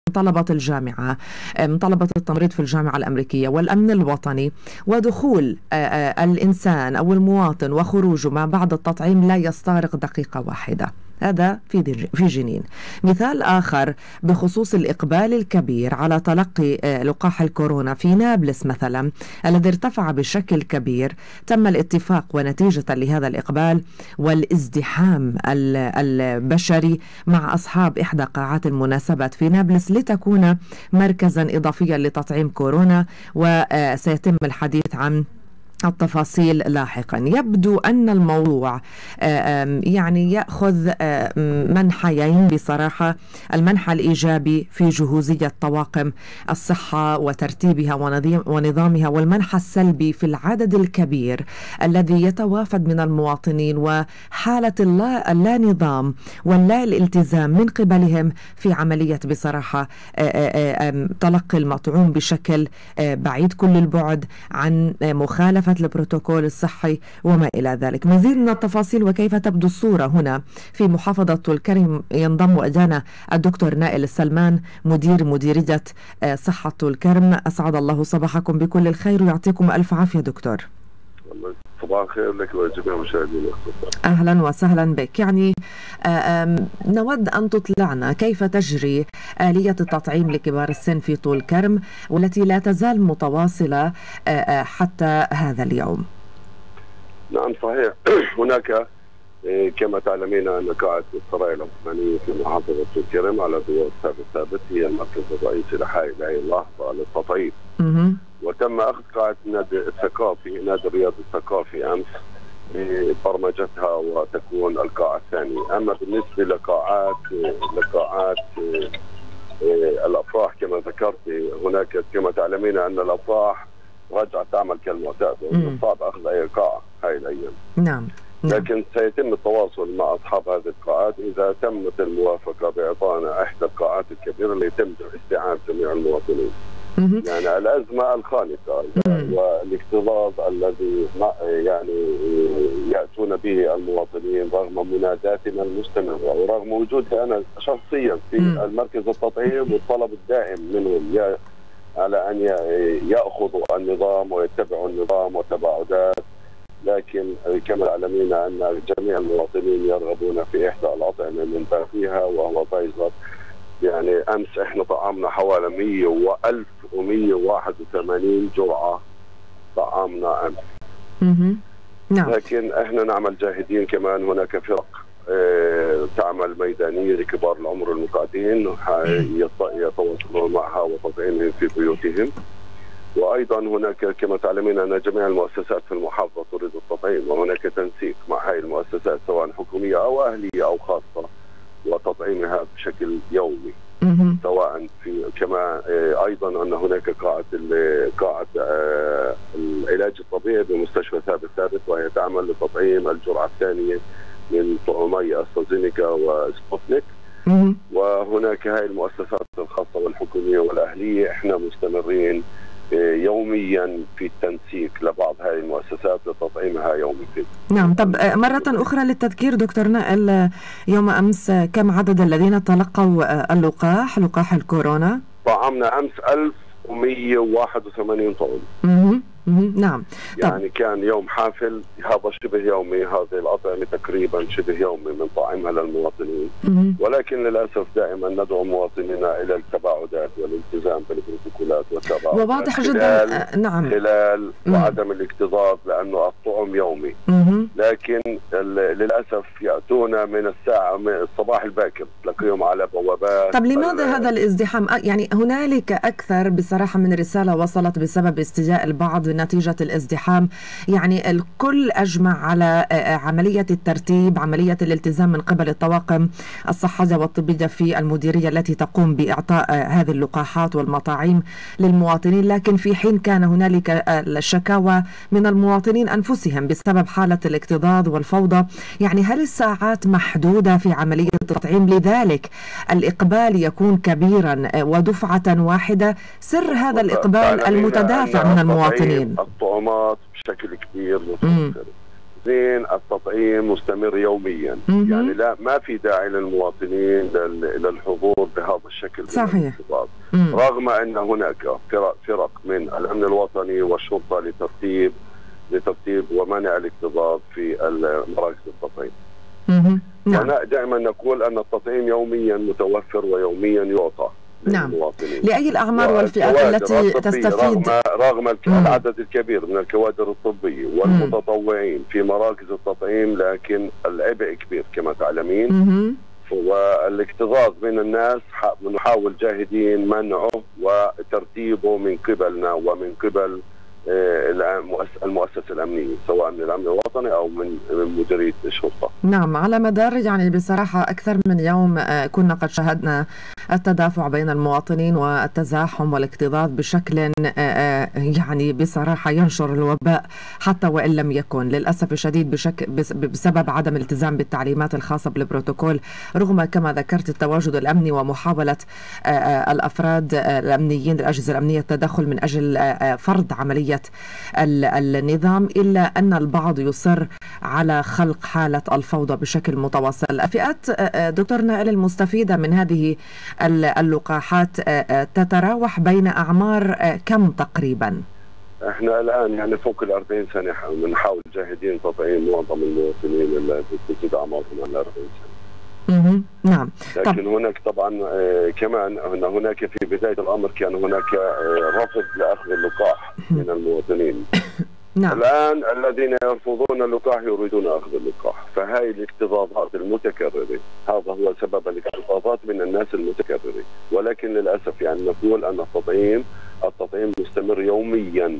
طلبة الجامعة، من طلبة التمريض في الجامعة الأمريكية والأمن الوطني، ودخول الإنسان أو المواطن وخروجه ما بعد التطعيم لا يستغرق دقيقة واحدة. هذا في جنين. مثال آخر بخصوص الإقبال الكبير على تلقي لقاح الكورونا في نابلس مثلا الذي ارتفع بشكل كبير، تم الاتفاق ونتيجة لهذا الإقبال والازدحام البشري مع أصحاب إحدى قاعات المناسبات في نابلس لتكون مركزا إضافيا لتطعيم كورونا، وسيتم الحديث عن التفاصيل لاحقا. يبدو أن الموضوع يعني يأخذ منحيين بصراحة، المنحى الإيجابي في جهوزية طواقم الصحة وترتيبها ونظامها، والمنحى السلبي في العدد الكبير الذي يتوافد من المواطنين وحالة اللا نظام واللا الالتزام من قبلهم في عملية بصراحة تلقي المطعوم بشكل بعيد كل البعد عن مخالفة البروتوكول الصحي وما إلى ذلك. مزيد من التفاصيل وكيف تبدو الصورة هنا في محافظة طول كرم ينضم إلينا الدكتور نائل السلمان، مديرية صحة طول كرم. أسعد الله صباحكم بكل الخير ويعطيكم ألف عافية دكتور. صباح الخير لك ولجميع المشاهدين. أهلا وسهلا بك. يعني نود أن تطلعنا كيف تجري آلية التطعيم لكبار السن في طول كرم والتي لا تزال متواصلة حتى هذا اليوم. نعم صحيح. هناك كما تعلمين أن قاعة السرايا العثمانية في محافظة طول كرم على ضوء ثابت هي المركز الرئيسي لحي اللحظة للتطعيم. وتم أخذ قاعة نادي الرياضي الثقافي أمس برمجتها وتكون القاعة الثانية. أما بالنسبة لقاعات الأفراح كما ذكرت، هناك كما تعلمين أن الأفراح رجعت تعمل كالمعتاد ومن صعب أخذ أي قاعة هاي الأيام. نعم. لكن سيتم التواصل مع أصحاب هذه القاعات إذا تمت الموافقة بإعطائنا إحدى القاعات الكبيرة اللي يتم استيعاب جميع المواطنين. يعني الأزمة الخانقة والاكتظاظ الذي يعني يأتون به المواطنين رغم مناداتنا المستمرة ورغم وجودي أنا شخصيا في المركز التطعيم والطلب الدائم منهم على أن يأخذوا النظام ويتبعوا النظام وتباعدات. لكن كما تعلمين أن جميع المواطنين يرغبون في إحدى الأطعمة من باقيها وهو فايزر. يعني أمس إحنا طعمنا حوالي 181 جرعة طعمنا أمس. نعم. لكن إحنا نعمل جاهدين كمان. هناك فرق تعمل ميدانية لكبار العمر المقعدين يتواصلون معها وتطعيمهم في بيوتهم. وأيضا هناك كما تعلمين أن جميع المؤسسات في المحافظة تريد التطعيم، وهناك تنسيق مع هذه المؤسسات سواء حكومية أو أهلية أو خاصة وتطعيمها بشكل يومي. سواء في كما ايضا ان هناك قاعه العلاج الطبيعي بمستشفى ثابت وهي تعمل لتطعيم الجرعه الثانيه من طعمي استرازينيكا وسبوتنيك. وهناك هاي المؤسسات الخاصه والحكوميه والاهليه احنا مستمرين يوميا في التنسيق لبعض هذه المؤسسات لتطعيمها يوميا. نعم. طب مرة أخرى للتذكير دكتور نائل، يوم أمس كم عدد الذين تلقوا لقاح الكورونا؟ طعمنا أمس 1181 طعم. نعم. يعني كان يوم حافل، هذا شبه يومي، هذه الأطعمة تقريبا شبه يومي من طعمها للمواطنين. ولكن للأسف دائما ندعو مواطنينا إلى التباعدات والالتزام بالبروتوكولات والتباعد وواضح جدا. نعم. خلال وعدم الاكتظاظ لأنه الطعم يومي. لكن للأسف يأتون من الصباح الباكر تلاقيهم على بوابات. طب لماذا هذا الازدحام؟ يعني هنالك أكثر بصراحة من رسالة وصلت بسبب استجاء البعض نتيجة الازدحام. يعني الكل أجمع على عملية الترتيب، عملية الالتزام من قبل الطواقم الصحية والطبية في المديرية التي تقوم بإعطاء هذه اللقاحات والمطاعيم للمواطنين. لكن في حين كان هنالك الشكاوى من المواطنين أنفسهم بسبب حالة الاكتظاظ والفوضى. يعني هل الساعات محدودة في عملية التطعيم لذلك الإقبال يكون كبيرا ودفعة واحدة؟ سر هذا الإقبال المتدافع من المواطنين. الطعومات بشكل كبير متوفر التطعيم مستمر يوميا. يعني لا، ما في داعي للمواطنين للحضور بهذا الشكل. صحيح. رغم أن هناك فرق من الأمن الوطني والشرطة لترتيب ومنع الاكتظاظ في مراكز التطعيم. نعم. دائما نقول أن التطعيم يوميا متوفر ويوميا يعطى للمواطنين. لأي الأعمار والفئات التي تستفيد؟ رغم العدد الكبير من الكوادر الطبية والمتطوعين في مراكز التطعيم، لكن العبء كبير كما تعلمين. والاكتظاظ بين الناس نحاول جاهدين منعه وترتيبه من قبلنا ومن قبل المؤسسة الأمنية، سواء من الأمن الوطني أو من مديرية الشرطة. نعم، على مدار يعني بصراحة أكثر من يوم كنا قد شاهدنا التدافع بين المواطنين والتزاحم والاكتظاظ بشكل يعني بصراحة ينشر الوباء حتى وإن لم يكن، للأسف الشديد بسبب عدم الالتزام بالتعليمات الخاصة بالبروتوكول، رغم كما ذكرت التواجد الأمني ومحاولة الأفراد الأمنيين الأجهزة الأمنية التدخل من أجل فرض عملية النظام، إلا أن البعض يصر على خلق حالة الفوضى بشكل متواصل. الفئات دكتور نائل المستفيدة من هذه اللقاحات تتراوح بين أعمار كم تقريبا؟ احنا الآن يعني فوق 40 سنة بنحاول جاهدين تطعيم معظم المواطنين اللي بتزيد أعمارهم على 40 سنة. نعم. لكن هناك طبعا كمان هناك في بداية الأمر كان هناك رفض لأخذ اللقاح من المواطنين. نعم. الآن الذين يرفضون اللقاح يريدون أخذ اللقاح، فهاي الاكتظاظات المتكررة، هذا هو سبب الاكتظاظات من الناس المتكررة. ولكن للأسف يعني نقول أن التطعيم مستمر يوميا،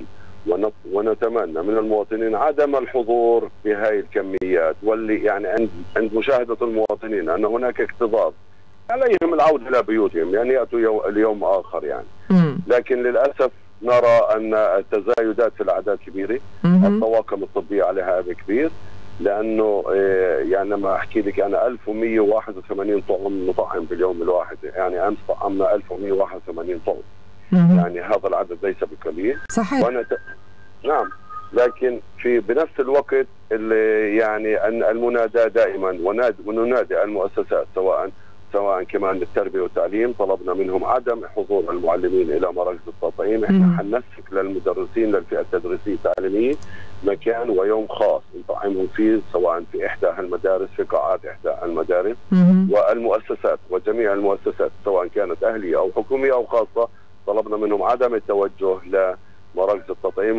ونتمنى من المواطنين عدم الحضور بهاي الكميات، واللي يعني عند مشاهدة المواطنين أن هناك اكتظاظ عليهم العودة إلى بيوتهم، يعني يأتوا اليوم آخر يعني. لكن للأسف نرى أن التزايدات في الأعداد كبيرة، الطواقم الطبية عليها عبء كبير، لأنه يعني ما أحكي لك أنا 1181 طعم نطعم باليوم الواحد، يعني أمس طعمنا 1181 طعم. يعني هذا العدد ليس بقليل. صحيح. نعم، لكن بنفس الوقت اللي يعني أن المنادى دائما وننادي المؤسسات سواء كمان التربية والتعليم، طلبنا منهم عدم حضور المعلمين إلى مراكز التطعيم. احنا حنسك للمدرسين للفئة التدريسية التعليمية مكان ويوم خاص نطعمهم فيه، سواء في إحدى المدارس، في قاعات إحدى المدارس. والمؤسسات وجميع المؤسسات سواء كانت أهلية أو حكومية أو خاصة، طلبنا منهم عدم التوجه لمراكز التطعيم،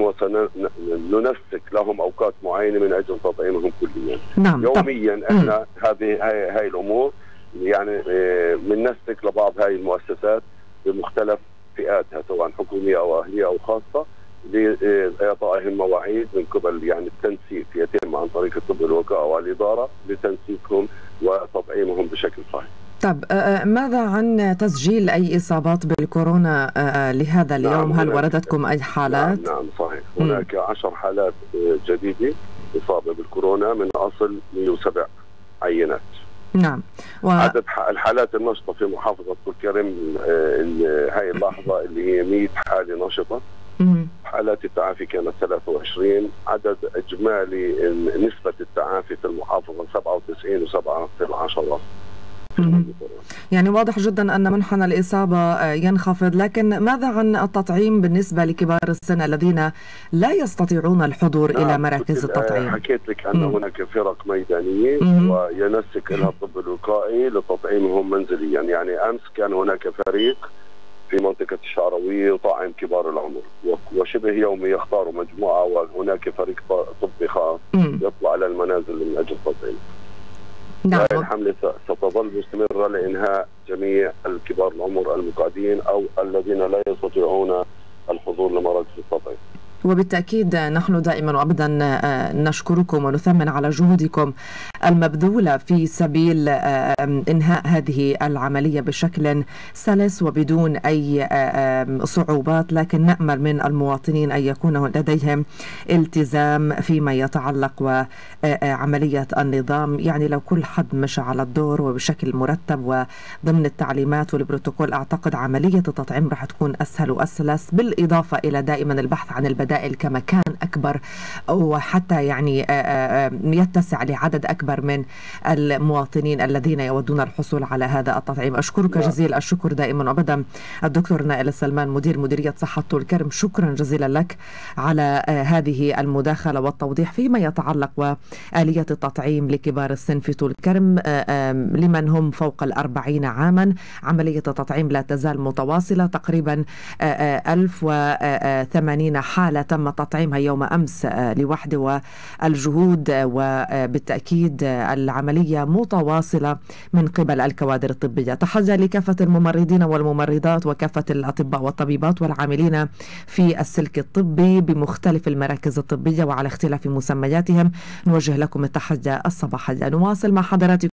وسننسك لهم أوقات معينة من أجل تطعيمهم كليا. نعم. يوميا احنا هاي الأمور يعني بننسك لبعض هاي المؤسسات بمختلف فئاتها، سواء حكومية أو أهلية أو خاصة، لإعطائهم مواعيد من قبل يعني التنسيق يتم عن طريق الطب الوقائي والإدارة لتنسيقهم وتطعيمهم بشكل صحيح. طب ماذا عن تسجيل أي إصابات بالكورونا لهذا اليوم؟ هل وردتكم أي حالات؟ نعم صحيح، هناك 10 حالات جديدة إصابة بالكورونا من أصل 107 عينات. نعم. عدد الحالات النشطة في محافظة طول كرم هاي اللحظة اللي هي 100 حالة نشطة. حالات التعافي كانت 23. عدد إجمالي نسبة التعافي في المحافظة 97.7%. يعني واضح جدا أن منحنى الإصابة ينخفض، لكن ماذا عن التطعيم بالنسبة لكبار السن الذين لا يستطيعون الحضور إلى مراكز التطعيم؟ حكيت لك أن هناك فرق ميدانية وينسك لها الطب الوقائي لتطعيمهم منزليا. يعني أمس كان هناك فريق في منطقة الشعروية يطعم كبار العمر، وشبه يومي يختاروا مجموعة، وهناك فريق طبي خاص يطلع على المنازل من أجل تطعيم. نعم. الحملة ستظل مستمرة لإنهاء جميع الكبار العمر المقعدين أو الذين لا يستطيعون الحضور لمراكز التطعيم. وبالتأكيد نحن دائما وأبدا نشكركم ونثمن على جهودكم المبذولة في سبيل إنهاء هذه العملية بشكل سلس وبدون أي صعوبات، لكن نأمل من المواطنين أن يكون لديهم التزام فيما يتعلق وعملية النظام. يعني لو كل حد مشى على الدور وبشكل مرتب وضمن التعليمات والبروتوكول، أعتقد عملية التطعيم راح تكون أسهل وأسلس، بالإضافة إلى دائما البحث عن البدائل البدائل كمكان أكبر، وحتى يعني يتسع لعدد أكبر من المواطنين الذين يودون الحصول على هذا التطعيم. أشكرك جزيل الشكر دائما أبدا الدكتور نائل السلمان، مديرية صحة طول كرم. شكرا جزيلا لك على هذه المداخلة والتوضيح فيما يتعلق وآلية التطعيم لكبار السن في طول كرم لمن هم فوق 40 عاما. عملية التطعيم لا تزال متواصلة، تقريبا 1080 حالة تم تطعيمها يوم أمس لوحده، والجهود وبالتأكيد العملية متواصلة من قبل الكوادر الطبية. تحية لكافة الممرضين والممرضات وكافة الأطباء والطبيبات والعاملين في السلك الطبي بمختلف المراكز الطبية وعلى اختلاف مسمياتهم. نوجه لكم التحية الصباحية. نواصل مع حضراتكم